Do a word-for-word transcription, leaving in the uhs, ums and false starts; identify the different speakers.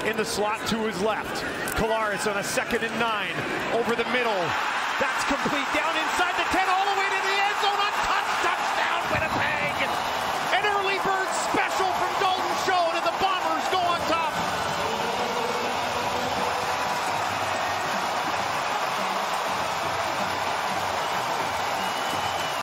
Speaker 1: in the slot to his left. Collaros on a second and nine over the middle. That's complete down in